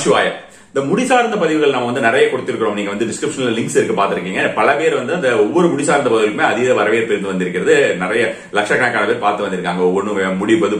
நமசிவாய. இந்த முடி சார்ந்த பதிவுகள் நம்ம வந்து நிறைய கொடுத்திருக்கிறோம். நீங்க வந்து டிஸ்கிரிப்ஷன்ல லிங்க்ஸ் இருக்கு பாத்துருக்கீங்க. பல பேர் வந்து அந்த ஒவ்வொரு முடி சார்ந்த பதிவுகளுமே அதீத வரவேற்பு இருந்து வந்திருக்கிறது. நிறைய லட்சக்கணக்கான பேர் பார்த்து வந்திருக்காங்க. ஒவ்வொன்றும் முடிப்பது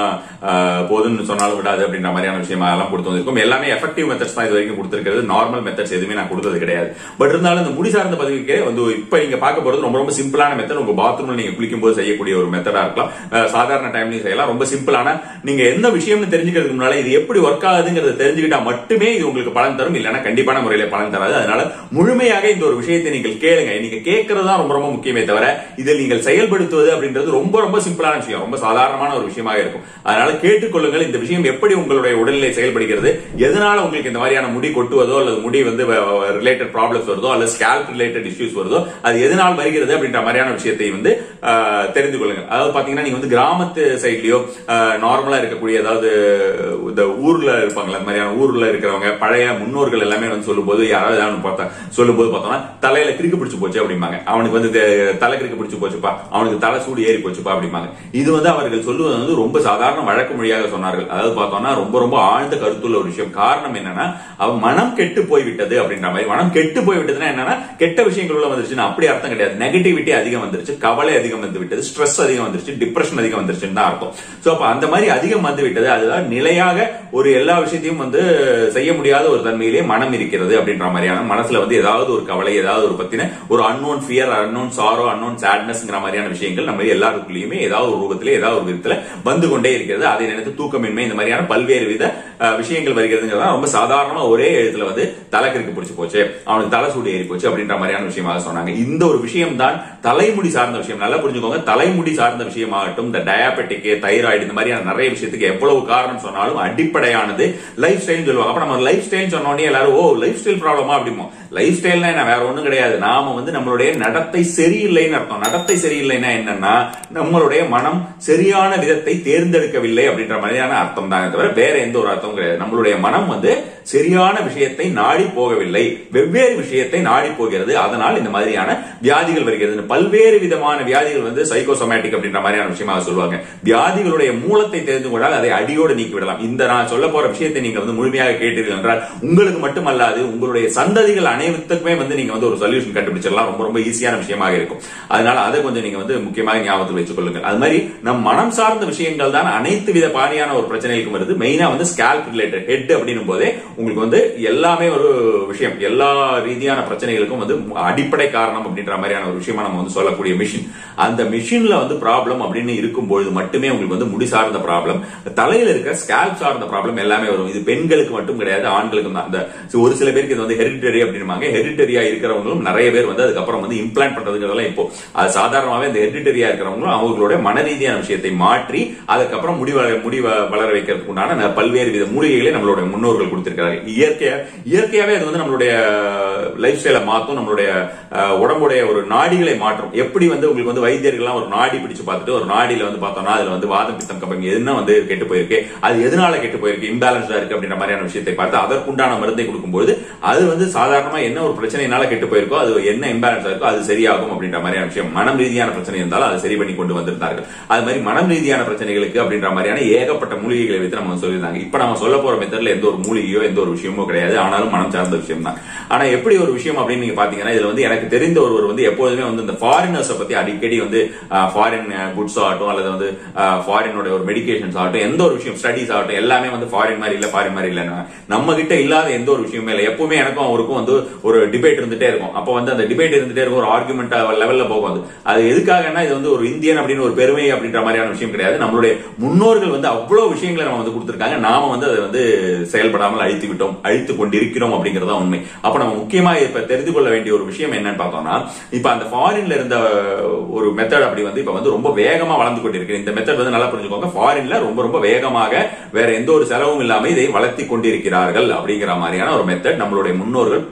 போதுன்னு சொன்னாலும் விடாது அப்படின்ற மாதிரியான விஷயம் எல்லாம் கொடுத்து வந்திருக்கும். எல்லாமே எஃபெக்டிவ் மெத்தட்ஸ் தான் இது வரைக்கும் கொடுத்திருக்கிறது. நார்மல் மெத்தட்ஸ் எதுவுமே நான் கொடுத்தது கிடையாது. பட் இருந்தாலும் இந்த முடி சார்ந்த பதிவுக்கு வந்து இப்ப நீங்க பார்க்க போறது ரொம்ப ரொம்ப சிம்பிளான மெத்தட். உங்க பாத்ரூம்ல நீங்க குளிக்கும் போது செய்யக்கூடிய ஒரு மெத்தடா இருக்கலாம். சாதாரண டைம்லயும் செய்யலாம். ரொம்ப சிம்பிளான, நீங்க எந்த விஷயம்னு தெரிஞ்சுக்கிறதுக்கு முன்னால இது எப்படி ஒர்க் ஆகுதுங்கிறத தெரிஞ்சுக்கிட்டா மட்டுமே இது உங்களுக்கு பலன் தரும். இல்லைன்னா கண்டிப்பான முறையில பலன் தராது. அதனால முழுமையாக இந்த ஒரு விஷயத்தை நீங்கள் கேளுங்க. நீங்க கேட்கறது தான் ரொம்ப ரொம்ப முக்கியமே தவிர இதில் நீங்கள் செயல்படுத்துவது அப்படின்றது ரொம்ப ரொம்ப சிம்பிளான விஷயம், ரொம்ப சாதாரணமான ஒரு விஷயமாக இருக்கும். அதனால கேட்டுக்கொள்ளுங்கள். இந்த விஷயம் எப்படி உங்களுடைய உடல்நிலை செயல்படுகிறது, எதனால உங்களுக்கு இந்த மாதிரியான முடி கொட்டுவதோ அல்லது முடி வந்து ரிலேட்டட் ப்ராப்ளம்ஸ் வருதோ அல்லது ஸ்கேல்ப் ரிலேட்டட் இஷ்யூஸ் வருதோ அது எதனால் வருகிறது அப்படின்ற மாதிரியான விஷயத்தை வந்து தெரிந்து கொள்ளுங்கள். அதாவது பாத்தீங்கன்னா நீங்க வந்து கிராமத்து சைட்லயோ நார்மலா இருக்கக்கூடிய, அதாவது இந்த ஊர்ல இருப்பாங்களா, அந்த மாதிரியான ஊர்ல இருக்கிறவங்க பழைய முன்னோர்கள் எல்லாமே வந்து சொல்லும்போது, யாராவது சொல்லும்போது பார்த்தோம்னா தலையில கிறுக்கு பிடிச்சு போச்சு அப்படிம்பாங்க. அவனுக்கு வந்து தலை கிறுக்கு பிடிச்சு போச்சுப்பா, அவனுக்கு தலை சூடு ஏறி போச்சுப்பா அப்படிம்பாங்க. இது வந்து அவர்கள் சொல்லுவது வந்து ரொம்ப சாதாரண வழக்கு மொழியாக சொன்னார்கள். அதாவது பார்த்தோம்னா ரொம்ப ரொம்ப ஆழ்ந்த கருத்துள்ள ஒரு விஷயம். காரணம் என்னன்னா, அவன் மனம் கெட்டு போய்விட்டது அப்படின்ற மாதிரி. மனம் கெட்டு போய்விட்டதுன்னா என்னன்னா, கெட்ட விஷயங்கள் உள்ள வந்துருச்சுன்னு அப்படி அர்த்தம் கிடையாது. நெகட்டிவிட்டி அதிகம் வந்துருச்சு, கவலை அதிகம் வந்து விட்டது, ஸ்ட்ரெஸ் அதிகம் வந்துருச்சு, டிப்ரெஷன் அதிகம் வந்துருச்சுன்னு தான் அர்த்தம். சோ அப்ப அந்த மாதிரி அதிகம் வந்து விட்டது. அதுதான் நிலையாக ஒரு எல்லா விஷயத்தையும் வந்து செய்ய முடியாத ஒரு தன்மையிலே மனம் இருக்கிறது அப்படின்ற மாதிரியான, மனசுல வந்து ஏதாவது ஒரு கவலை, ஏதாவது ஒரு பத்தின ஒரு unknown fear, unknown sorrow, unknown சேட்னஸ்ங்கிற மாதிரியான விஷயங்கள் நம்ம எல்லாருக்குள்ளயுமே ஏதாவது ஒரு ரூபத்திலே ஏதாவது ஒரு விதத்துல வந்து கொண்டே இருக்கிறது. அதை நினைத்து தூக்கமின்மை, இந்த மாதிரியான பல்வேறு வித விஷயங்கள் வருகிறதுங்கிறதா ரொம்ப சாதாரணமா ஒரே எழுத்துல வந்து தலைக்கிற்கு பிடிச்சு போச்சு, அவனுக்கு தலை சூடு ஏறி போச்சு அப்படின்ற மாதிரியான விஷயமாக சொன்னாங்க. இந்த ஒரு விஷயம் தான் தலைமுடி சார்ந்த விஷயம். நல்லா புரிஞ்சுக்கோங்க. தலைமுடி சார்ந்த விஷயமாகட்டும், இந்த டயாபெட்டிக், தைராய்டு, இந்த மாதிரியான நிறைய விஷயத்துக்கு எவ்வளவு காரணம் சொன்னாலும் அடிப்படையானது லைஃப் ஸ்டைல் சொல்லுவாங்க. அப்ப நம்ம லைஃப் ஸ்டைல் சொன்னோடனே எல்லாரும் லைஃப் ஸ்டைல் ப்ராப்ளமா அப்படிமோ. லைஃப் ஸ்டைல்னா என்ன, வேற ஒண்ணும் கிடையாது. நாம வந்து நம்மளுடைய நடத்தை சரியில்லைன்னு அர்த்தம். நடத்தை சரியில்லைன்னா என்னன்னா, நம்மளுடைய மனம் சரியான விதத்தை தேர்ந்தெடுக்கவில்லை அப்படின்ற மாதிரியான அர்த்தம் தான், தவிர வேற எந்த ஒரு அர்த்தமும் கிடையாது. நம்மளுடைய மனம் வந்து சரியான விஷயத்தை நாடி போகவில்லை, வெவ்வேறு விஷயத்தை நாடி போகிறது. அதனால் இந்த மாதிரியான வியாதிகள் வருகிறது. பல்வேறு விதமான வியாதிகள் வந்து சைக்கோசோமேட்டிக் அப்படின்ற மாதிரியான விஷயமாக சொல்லுவாங்க. வியாதிகளுடைய மூலத்தை தெரிந்து கொண்டால் அதை அடியோடு நீக்கி விடலாம். இந்த நான் சொல்ல போற விஷயத்தை நீங்க வந்து முழுமையாக கேட்டீர்கள் என்றால் உங்களுக்கு மட்டுமல்லாது உங்களுடைய சந்ததிகள் அனைவருக்குமே வந்து நீங்க வந்து ஒரு சொல்யூஷன் கண்டுபிடிச்சிடலாம். ரொம்ப ரொம்ப ஈஸியான விஷயமாக இருக்கும். அதனால அதை கொஞ்சம் நீங்க வந்து முக்கியமாக ஞாபகத்தில் வச்சுக் கொள்ளுங்கள். அது மாதிரி நம் மனம் சார்ந்த விஷயங்கள் தான் அனைத்து வித பாரியான ஒரு பிரச்சனைகளுக்கும் வருது. மெயினா வந்து ஸ்கேல்ப் ரிலேட்டட், ஹெட் அப்படின்னும் போதே உங்களுக்கு வந்து எல்லாமே ஒரு விஷயம், எல்லா ரீதியான பிரச்சனைகளுக்கும் வந்து அடிப்படை காரணம் அப்படின்ற மாதிரியான ஒரு விஷயமா நம்ம வந்து சொல்லக்கூடிய மிஷின். அந்த மிஷின்ல வந்து ப்ராப்ளம் அப்படின்னு இருக்கும்போது மட்டுமே உங்களுக்கு வந்து முடி சார்ந்த ப்ராப்ளம், தலையில இருக்க ஸ்கேல்ப் சார்ந்த ப்ராப்ளம் எல்லாமே வரும். இது பெண்களுக்கு மட்டும் கிடையாது, ஆண்களுக்கும் தான். ஒரு சில பேருக்கு இது வந்து ஹெரிடிட்டரி அப்படின்பாங்க. ஹெரிடிட்டரியா இருக்கிறவங்களும் நிறைய பேர் வந்து அதுக்கப்புறம் வந்து இம்ப்ளான்ட் பண்றதுங்கிறதெல்லாம் இப்போ அது சாதாரணமாவே இந்த ஹெரிடிட்டரியா இருக்கிறவங்களும் அவங்களுடைய மன ரீதியான விஷயத்தை மாற்றி அதுக்கப்புறம் முடி வளர வைக்கிறதுக்கு உண்டான பல்வேறு வித மூலிகைகளை நம்மளுடைய முன்னோர்கள் கொடுத்திருக்கிறார்கள். இயற்கையாவே அது வந்து நம்மளுடைய லைஃப் ஸ்டைலை மாற்றும், நம்மளுடைய உடம்புடைய ஒரு நாடிகளை மாற்றும். எப்படி வந்து உங்களுக்கு வந்து வைத்தியர்கள்லாம் ஒரு நாடி பிடிச்சு பார்த்துட்டு ஒரு நாடியில வந்து பார்த்தோம்னா அதுல வந்து வாதம், பித்தம், கபம் எதுனா வந்து கெட்டு போயிருக்கு, அது எதனால கெட்டு போயிருக்கு, இம்பேலன்ஸ்டா இருக்கு அப்படின்ற மாதிரியான விஷயத்தை பார்த்து அதற்குண்டான மருந்தை கொடுக்கும்போது அது வந்து சாதாரணமா என்ன ஒரு பிரச்சனைனால கெட்டு போயிருக்கோ, அது என்ன இம்பேலன்ஸா இருக்கோ அது சரியாகும் அப்படின்ற மாதிரியான விஷயம். மனம் ரீதியான பிரச்சனை இருந்தாலும் அதை சரி பண்ணி கொண்டு வந்திருந்தார்கள். அது மாதிரி மனம் ரீதியான பிரச்சனைகளுக்கு அப்படின்ற மாதிரியான ஏகப்பட்ட மூலிகைகளை வைத்து நம்ம சொல்லியிருந்தாங்க. இப்ப நம்ம சொல்ல போற மெத்தட்ல எந்த ஒரு மூலிகையோ எந்த ஒரு விஷயமோ கிடையாது, ஆனாலும் மனம் சார்ந்த விஷயம் தான். ஆனா எப்படி ஒரு விஷயம் அப்படின்னு நீங்க பாத்தீங்கன்னா, இதுல வந்து எனக்கு தெரிந்த ஒருவர் வந்து எப்போதுமே வந்து இந்த ஃபாரினர்ஸ் பத்தி அடிக்கடி வந்து ஃபாரின் குட்ஸ் ஆகட்டும் அல்லது வந்து ஃபாரினோட ஒரு மெடிகேஷன்ஸ் ஆகட்டும், எந்த ஒரு விஷயம் ஸ்டடிஸ் ஆகட்டும், எல்லாமே வந்து ஃபாரின் மாதிரி இல்ல, ஃபாரின் மாதிரி இல்ல, நம்ம கிட்ட இல்லாத எந்த ஒரு விஷயமே இல்லை. எப்பவுமே எனக்கும் அவருக்கும் வந்து ஒரு டிபேட் இருந்துட்டே இருக்கும். அப்ப வந்து அந்த டிபேட் இருந்துட்டே இருக்கும், ஒரு ஆர்குமெண்ட் லெவல்ல போகும். அது எதுக்காகனா, இது வந்து ஒரு இந்தியன் அப்படின்னு ஒரு பெருமை அப்படின்ற மாதிரியான விஷயம் கிடையாது. நம்மளுடைய முன்னோர்கள் வந்து அவ்வளவு விஷயங்களை நம்ம வந்து கொடுத்திருக்காங்க. நாம வந்து அதை வந்து செயல்படாமல் அழித்து விட்டோம், அழித்து கொண்டிருக்கிறோம் அப்படிங்கறத உண்மை. அப்ப நம்ம முக்கியமா இப்ப தெரிந்து கொள்ள வேண்டிய ஒரு விஷயம் என்னன்னு பார்த்தோம்னா, இப்ப அந்த ஃபாரின்ல இருந்த ஒரு மெத்தட் அப்படி வந்து இப்ப வந்து ரொம்ப வேகமா வளர்ந்து கொண்டிருக்கு. இந்த மெத்தட் வந்து நல்லா புரிஞ்சுக்கோங்க. ஃபாரின்ல ரொம்ப ரொம்ப வேகமாக வேற எந்த ஒரு செலவும் இல்லாம இதை வளர்த்தி கொண்டிருக்கிறார்கள் அப்படிங்கிற மாதிரியான ஒரு மெத்தட் நம்மளுடைய முன்னோர்கள்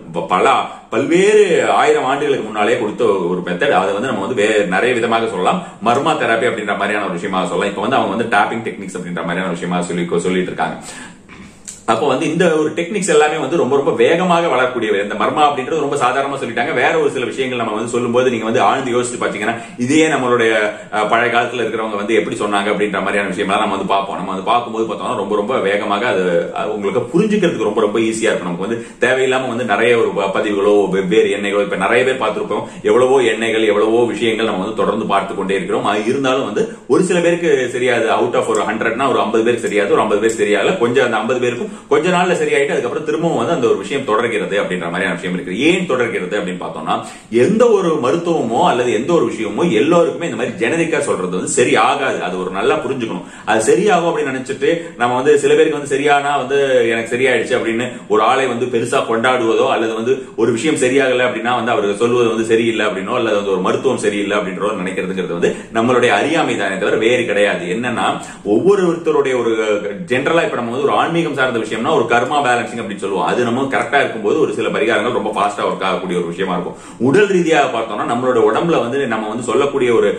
பல்வேறு 1000 ஆண்டுகளுக்கு முன்னாலே கொடுத்த ஒரு மெத்தட். அதை வந்து நம்ம வந்து நிறைய விதமாக சொல்லலாம். மர்மா தெரப்பி அப்படின்ற மாதிரியான ஒரு விஷயமா சொல்லலாம். இப்ப வந்து அவங்க வந்து டாப்பிங் டெக்னிக்ஸ் அப்படின்ற மாதிரியான விஷயமா சொல்லிட்டு இருக்காங்க. அப்போ வந்து இந்த ஒரு டெக்னிக்ஸ் எல்லாமே வந்து ரொம்ப ரொம்ப வேகமாக வளரக்கூடியவை. இந்த மர்மா அப்படின்றது ரொம்ப சாதாரணமா சொல்லிட்டாங்க. வேற ஒரு சில விஷயங்கள் நம்ம வந்து சொல்லும்போது நீங்க வந்து ஆழ்ந்து யோசிச்சு பாத்தீங்கன்னா இதே நம்மளுடைய பழைய காலத்துல இருக்கிறவங்க வந்து எப்படி சொன்னாங்க அப்படின்ற மாதிரியான விஷயம்லாம் நம்ம வந்து பார்ப்போம். நம்ம வந்து பார்க்கும்போது பார்த்தோம்னா ரொம்ப ரொம்ப வேகமாக அது உங்களுக்கு புரிஞ்சுக்கிறதுக்கு ரொம்ப ரொம்ப ஈஸியா இருக்கும். நமக்கு வந்து தேவையில்லாம வந்து நிறைய ஒரு பதிவுகளோ வெவ்வேறு எண்ணெய்களோ இப்ப நிறைய பேர் பார்த்திருப்போம். எவ்வளவோ எண்ணெய்கள் எவ்வளவோ விஷயங்கள் நம்ம வந்து தொடர்ந்து பார்த்து கொண்டே இருக்கிறோம். இருந்தாலும் வந்து ஒரு சில பேருக்கு சரியாது. அவுட் ஆஃப் ஒரு 100னா ஒரு 50 பேருக்கு சரியாது, ஒரு 50 பேர் சரியாகல. கொஞ்சம் அந்த 50 பேருக்கும் கொஞ்ச நாள்ல சரியாயிட்டு அதுக்கப்புறம் திரும்பவும் வந்து அந்த ஒரு விஷயம் தொடர்கிறது அப்படின்ற மாதிரியான விஷயம் இருக்கு. ஏன் தொடர்கிறது அப்படின்னு பார்த்தோம்னா எந்த ஒரு மருத்துவமோ அல்லது எந்த ஒரு விஷயமோ எல்லோருக்குமே இந்த மாதிரி ஜெனரிக்கா சொல்றது வந்து சரி ஆகாது. அது ஒரு நல்லா புரிஞ்சுக்கணும். அது சரியாகும் அப்படின்னு நினைச்சிட்டு நம்ம வந்து சில பேருக்கு வந்து சரியானா வந்து எனக்கு சரியாயிடுச்சு அப்படின்னு ஒரு ஆளை வந்து பெருசா கொண்டாடுவதோ அல்லது வந்து ஒரு விஷயம் சரியாகல அப்படின்னா வந்து அவருக்கு சொல்வது வந்து சரியில்லை அப்படின்னோ அல்லது வந்து ஒரு மருத்துவம் சரியில்லை அப்படின்றோ நினைக்கிறதுங்கிறது வந்து நம்மளுடைய அறியாமை தானே தவிர வேறு கிடையாது. என்னன்னா ஒவ்வொருத்தருடைய ஒரு ஜெனரலா இப்ப நம்ம வந்து ஒரு ஆன்மீகம் சார்ந்த விஷயம்னா ஒரு கர்மா பேலன்சிங் அப்படின்னு சொல்லுவோம். அது நம்ம கரெக்டா இருக்கும்போது ஒரு சில பரிகாரங்கள் ரொம்ப ஃபாஸ்டா ஒர்க் ஆகக்கூடிய ஒரு விஷயமா இருக்கும். உடல் ரீதியாக பார்த்தோம்னா நம்மளோட உடம்புல வந்து நம்ம வந்து சொல்லக்கூடிய ஒரு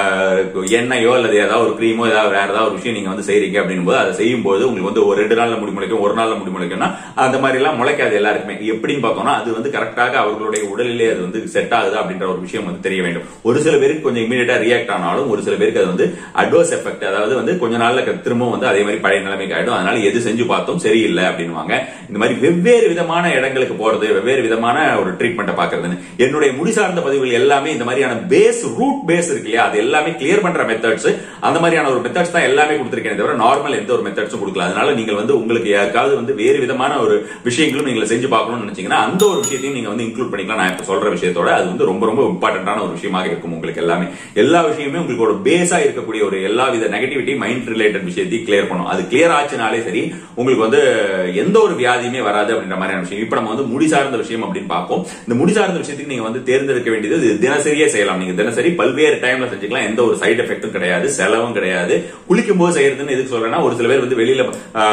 எண்ணெயோ அல்லது ஏதாவது ஒரு கிரீமோ ஏதாவது வேற ஏதாவது ஒரு விஷயம் நீங்க வந்து செய்றீங்க அப்படின்னும் போது அதை செய்யும் போது உங்களுக்கு வந்து ஒரு 2 நாள்ல முடி முளைக்கும், ஒரு நாள்ல முடி முளைக்கும்னா அந்த மாதிரி எல்லாம் முளைக்காது எல்லாருக்குமே. எப்படின்னு பார்த்தோம்னா அது வந்து கரெக்டாக அவர்களுடைய உடலிலே அது வந்து செட் ஆகுது அப்படின்ற ஒரு விஷயம் வந்து தெரிய வேண்டும். ஒரு சில பேருக்கு கொஞ்சம் இமீடியட்டா ரியாக்ட் ஆனாலும் ஒரு சில பேருக்கு அது வந்து அட்வர்ஸ் எஃபெக்ட், அதாவது வந்து கொஞ்ச நாள்ல திரும்பவும் வந்து அதே மாதிரி பழைய நிலைமைக்கு ஆயிடும். அதனால எது செஞ்சு பார்த்தோம் சரியில்லை அப்படின்னுவாங்க. இந்த மாதிரி வெவ்வேறு விதமான இடங்களுக்கு போறது, வெவ்வேறு விதமான ஒரு ட்ரீட்மெண்ட் பாக்குறதுன்னு என்னுடைய முடி சார்ந்த பதிவுகள் எல்லாமே இந்த மாதிரியான பேஸ் ரூட் பேஸ் இருக்கு இல்லையா, அது எல்லாமே கிளியர் பண்ற மெத்தட்ஸ், அந்த மாதிரியான ஒரு மெத்தட்ஸ் தான் எல்லாமே கொடுத்திருக்கேன் தவிர நார்மல் எந்த ஒரு மெத்தட்ஸும் கொடுக்கல. அதனால நீங்கள் வந்து உங்களுக்கு யாருக்காவது வந்து வேறு விதமான ஒரு விஷயங்களும் நீங்க செஞ்சு பார்க்கணும்னு நினைச்சீங்கன்னா அந்த ஒரு விஷயத்தையும் நீங்க வந்து இன்க்ளூட் பண்ணிக்கலாம். நான் இப்ப சொல்ற விஷயத்தோட அது வந்து ரொம்ப ரொம்ப இம்பார்ட்டன்டான ஒரு விஷயமாக இருக்கும். உங்களுக்கு எல்லாமே எல்லா விஷயமே உங்களுக்கு ஒரு பேஸா இருக்கக்கூடிய ஒரு எல்லா வித நெகட்டிவிட்டி மைண்ட் ரிலேட்டட் விஷயத்தையும் கிளியர் பண்ணும். அது கிளியர் ஆச்சுனாலே சரி உங்களுக்கு வந்து எந்த ஒரு வியாதியுமே வராது அப்படின்ற மாதிரியான விஷயம். இப்ப நம்ம வந்து முடி சார்ந்த விஷயம் அப்படின்னு பார்ப்போம். இந்த முடி சார்ந்த விஷயத்துக்கு நீங்க வந்து தேர்ந்தெடுக்க வேண்டியது தினசரியே செய்யலாம். நீங்க தினசரி பல்வேறு டைம்ல செஞ்சுக்கலாம். எந்த ஒரு சைடு எஃபெக்டும் கிடையாது, செலவும் கிடையாது. குளிக்கும் போது செய்யறதுன்னு எதுக்கு சொல்றேன்னா ஒரு சில பேர் வந்து வெளியில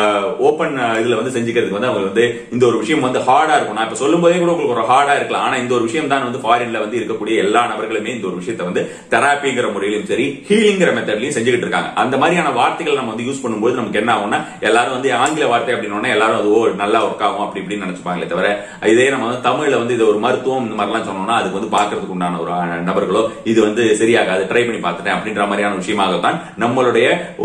ஓபன் இதுல வந்து செஞ்சுக்கிறதுக்கு வந்து அவங்க வந்து இந்த ஒரு விஷயம் வந்து ஹார்டா இருக்கும். நான் இப்ப சொல்லும் போதே கூட உங்களுக்கு ஒரு ஹார்டா இருக்கலாம். ஆனா இந்த ஒரு விஷயம் தான் வந்து ஃபாரின்ல வந்து இருக்கக்கூடிய எல்லா நபர்களுமே இந்த ஒரு விஷயத்தை வந்து தெராப்பிங்கிற முறையிலும் சரி ஹீலிங்கிற மெத்தட்லயும் செஞ்சுக்கிட்டு இருக்காங்க. அந்த மாதிரியான வார்த்தைகள் நம்ம வந்து யூஸ் பண்ணும்போது நமக்கு என்ன ஆகும்னா எல்லாரும் வந்து ஆங்கில வார்த்தை அப்படின்னு எல்லாரும் அது நல்லா ஒர்க் ஆகும் அப்படி இப்படின்னு நினைச்சுப்பாங்களே தவிர இதே நம்ம வந்து தமிழ்ல வந்து இது ஒரு மருத்துவம் இந்த மாதிரிலாம் சொன்னோம்னா அதுக்கு வந்து பாக்குறதுக்கு உண்டான ஒரு நபர்களோ இது வந்து சரியாகாது ட்ரை பண்ணி பார்த்துட்டேன் அப்படின்ற மாதிரியான விஷயமாகத்தான் நம்மளுடைய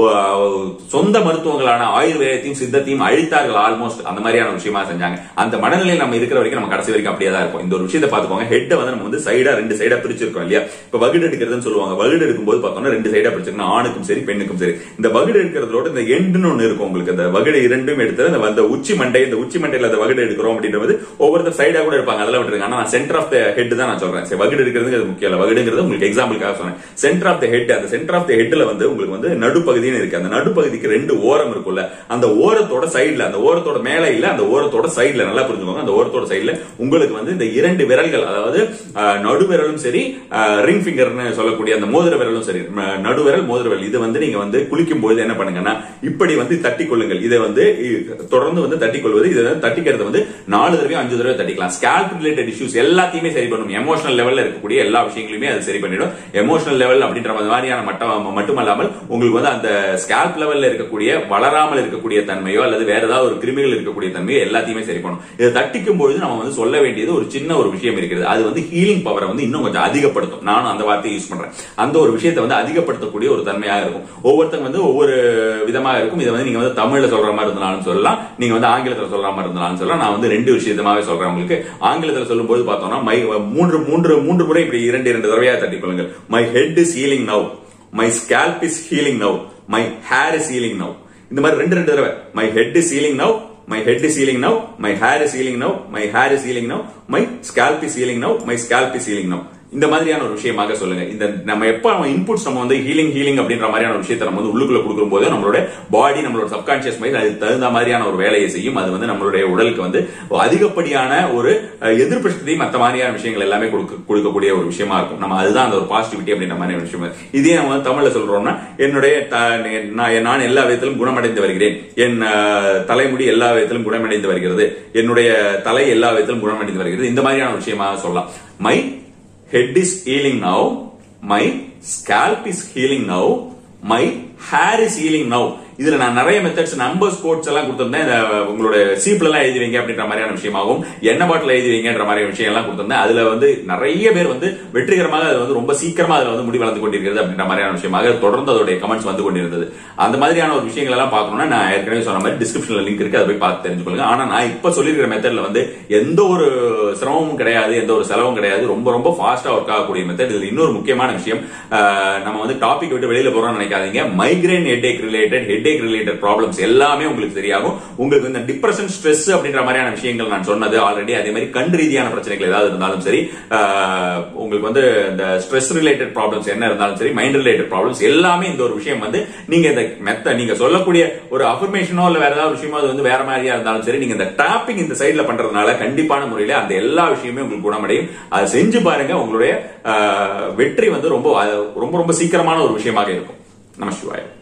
சொந்த மருத்துவங்களான ஆயுர்வேதத்தையும் சித்தத்தையும் அழித்தார்கள். ஆல்மோஸ்ட் அந்த மாதிரியான விஷயமா செஞ்சாங்க. அந்த மனநிலையில் நம்ம இருக்கிற வரைக்கும் நம்ம கடைசி வரைக்கும் அப்படியே தான் இருக்கும். இந்த ஒரு விஷயத்தை பார்த்துக்கோங்க. ஹெட்டை வந்து நம்ம வந்து சைடா 2 சைடா பிரிச்சிருக்கோம் இல்லையா. இப்ப வகுடு எடுக்கிறதுன்னு சொல்லுவாங்க. வகுடு எடுக்கும்போது பார்த்தோம்னா 2 சைடா பிரிச்சிருக்கணும், ஆணுக்கும் சரி பெண்ணுக்கும் சரி. இந்த வகுடு எடுக்கிறதோட இந்த எண்டுன்னு ஒண்ணு இருக்கும் உங்களுக்கு. அந்த வகுடு இரண்டும் எடுத்து அந்த உச்சி மண்டை, இந்த உச்சி மண்டையில அந்த வகுடு எடுக்கிறோம் அப்படின்றது ஒவ்வொருத்தர் சைடா கூட இருப்பாங்க. அதெல்லாம் விட்டுருங்க. ஆனா சென்டர் ஆஃப் த ஹெட் தான் நான் சொல்றேன். வகுடு எடுக்கிறது முக்கியம் இல்ல. வகுடுங்கிறது உங்களுக்கு எக்ஸாம்பிளுக்காக சொன்னேன். சென்டர் ஆஃப் த ஹெட், அந்த சென்டர் ஆஃப் த ஹெட்ல வந்து உங்களுக்கு வந்து நடுப்பகுதின்னு இருக்கு. அந்த நடுப்பகுதிக்கு 2 ஓரம் இருக்குல்ல, அந்த ஓரத்தோட சைடுல, அந்த ஓரத்தோட மேல இல்ல, அந்த ஓரத்தோட சைடுல நல்லா புரிஞ்சுக்கோங்க. அந்த ஓரத்தோட சைடுல உங்களுக்கு வந்து இந்த 2 விரல்கள், அதாவது நடுவிரலும் சரி ரிங் ஃபிங்கர்னு சொல்லக்கூடிய அந்த மோதிர விரலும் சரி, நடுவிரல் மோதிர விரல், இது வந்து நீங்க வந்து குளிக்கும் போது என்ன பண்ணுங்கன்னா இப்படி வந்து தட்டி கொள்ளுங்கள். இதை வந்து தொடர்ந்து வந்து தட்டி கொள்வது, இதை தட்டிக்கிறது வந்து 4 தடவை 5 தடவை தட்டிக்கலாம். ஸ்கேல்ப் ரிலேட்டட் இஷ்யூஸ் எல்லாத்தையுமே சரி பண்ணும். எமோஷனல் லெவல்ல இருக்கக்கூடிய எல்லா விஷயங்களுமே அது சரி பண்ணிடும். எமோஷனல் லெவல் அப்படின்ற மாதிரியான மட்டுமல்லாமல் உங்களுக்கு வந்து அந்த ஸ்கேல்ப் லெவல்ல இருக்கக்கூடிய வளராமல் இருக்கக்கூடிய தன்மையோ அல்லது வேற ஏதாவது ஒரு கிருமிகள் இருக்கக்கூடிய தன்மையோ எல்லாத்தையுமே சரி பண்ணும். இதை தட்டிக்கும் பொழுது நம்ம வந்து சொல்ல வேண்டியது ஒரு சின்ன ஒரு விஷயம் இருக்கிறது. அது வந்து ஹீலிங் பவரை வந்து இன்னும் கொஞ்சம் அதிகப்படுத்தும். நானும் அந்த வார்த்தையை யூஸ் பண்றேன். அந்த ஒரு விஷயத்தை வந்து அதிகப்படுத்தக்கூடிய ஒரு தன்மையாக இருக்கும். ஒவ்வொருத்தங்க வந்து ஒவ்வொரு விதமாக இருக்கும். இதை வந்து நீங்க வந்து தமிழ்ல சொல்ற மாதிரி இருந்தாலும் சொல்லலாம், நீங்க வந்து ஆங்கிலத்தில் சொல்ற மாதிரி இருந்தாலும் சொல்லலாம். நான் வந்து 2 விஷயமாவே சொல்றேன் உங்களுக்கு. ஆங்கிலத்தில் சொல்லும் போது பார்த்தோம்னா மூன்று முறை இப்படி 2 தடவையா தட்டி கொள்ளுங்கள். My head is healing now, my scalp is healing now, my hair is healing now. இந்த மாதிரி 2 தடவை. My head is healing now, my head is healing now, my hair is healing now, my hair is healing now, my scalp is healing now, my scalp is healing now. இந்த மாதிரியான ஒரு விஷயமாக சொல்லுங்க. இந்த நம்ம எப்ப இன்புட்ஸ் நம்ம வந்து ஹீலிங் அப்படின்ற மாதிரியான விஷயத்தை நம்ம வந்து உள்ளுக்குள்ள கொடுக்கும் போது நம்மளோட பாடி, நம்மளோட சப்கான்சியஸ் மைண்ட் அதுக்கு தகுந்த மாதிரியான ஒரு வேலையை செய்யும். அது வந்து நம்மளுடைய உடலுக்கு வந்து அதிகப்படியான ஒரு எதிர்ப்பு சக்தியும் மற்ற மாதிரியான விஷயங்கள் எல்லாமே கொடுக்கக்கூடிய ஒரு விஷயமா இருக்கும். நம்ம அதுதான் அந்த ஒரு பாசிட்டிவிட்டி அப்படின்ற மாதிரியான விஷயம். இதே நம்ம வந்து தமிழ்ல சொல்றோம்னா நான் எல்லா விதத்திலும் குணமடைந்து வருகிறேன், என் தலைமுடி எல்லா விதத்திலும் குணமடைந்து வருகிறது, என்னுடைய தலை எல்லா விதத்திலும் குணமடைந்து வருகிறது, இந்த மாதிரியான விஷயமாக சொல்லலாம். My head is healing now, my scalp is healing now, my hair is healing now. இதுல நான் நிறைய மெத்தட்ஸ் நம்பர்ஸ் கோட்ஸ் எல்லாம் கொடுத்திருந்தேன். உங்களோட சீப்ல எல்லாம் எழுதி வைங்க அப்படின்ற மாதிரியான விஷயமாகவும் எண்ணெய் பாட்டில் எழுதி வைங்கன்ற மாதிரி விஷயம் எல்லாம் கொடுத்திருந்தேன். அதுல வந்து நிறைய பேர் வந்து வெற்றிகரமாக அது வந்து ரொம்ப சீக்கிரமா அதுல வந்து முடி வளர்ந்து கொண்டிருக்கிறது அப்படின்ற மாதிரியான விஷயமாக தொடர்ந்து அதோட கமெண்ட்ஸ் வந்து கொண்டிருந்தது. அந்த மாதிரியான ஒரு விஷயங்கள் எல்லாம் பார்க்கணும்னா நான் ஏற்கனவே சொன்ன மாதிரி டிஸ்கிரிப்ஷன்ல லிங்க் இருக்கு, அதை போய் பார்த்து தெரிஞ்சுக்கொள்ளுங்க. ஆனா நான் இப்ப சொல்லிருக்கிற மெத்தட்ல வந்து எந்த ஒரு சிரமமும் கிடையாது, எந்த ஒரு செலவும் கிடையாது, ரொம்ப ரொம்ப ஃபாஸ்டா ஒர்க் ஆகக்கூடிய மெத்தட். இதுல இன்னொரு முக்கியமான விஷயம், நம்ம வந்து டாபிக் விட்டு வெளியில போறோம்னு நினைக்காதீங்க. மைக்ரேன் ஹெட்டேக் ரிலேட்டட் ப்ராப்ளம்ஸ் எல்லாமே உங்களுக்கு சரியாகும். உங்களுக்கு இந்த டிப்ரெஷன் ஸ்ட்ரெஸ் அப்படின்ற மாதிரியான விஷயங்கள் நான் சொன்னது ஆல்ரெடி, அதே மாதிரி கண் ரீதியான பிரச்சனைகள் ஏதாவது இருந்தாலும் சரி, உங்களுக்கு வந்து இந்த ஸ்ட்ரெஸ் ரிலேட்டட் ப்ராப்ளம்ஸ் என்ன இருந்தாலும் சரி, மைண்ட் ரிலேட்டட் ப்ராப்ளம்ஸ் எல்லாமே இந்த ஒரு விஷயம் வந்து நீங்க இந்த நீங்க சொல்லக்கூடிய ஒரு அஃபர்மேஷனோ இல்ல வேற ஏதாவது விஷயமோ அது வந்து வேற மாதிரியா இருந்தாலும் சரி, நீங்க இந்த டாப்பிங் இந்த சைட்ல பண்றதுனால கண்டிப்பான முறையில அந்த எல்லா விஷயமே உங்களுக்கு குணமடையும். அதை செஞ்சு பாருங்க, உங்களுடைய வெற்றி வந்து ரொம்ப ரொம்ப ரொம்ப சீக்கிரமான ஒரு விஷயமாக இருக்கும். நமஸ்காரம்.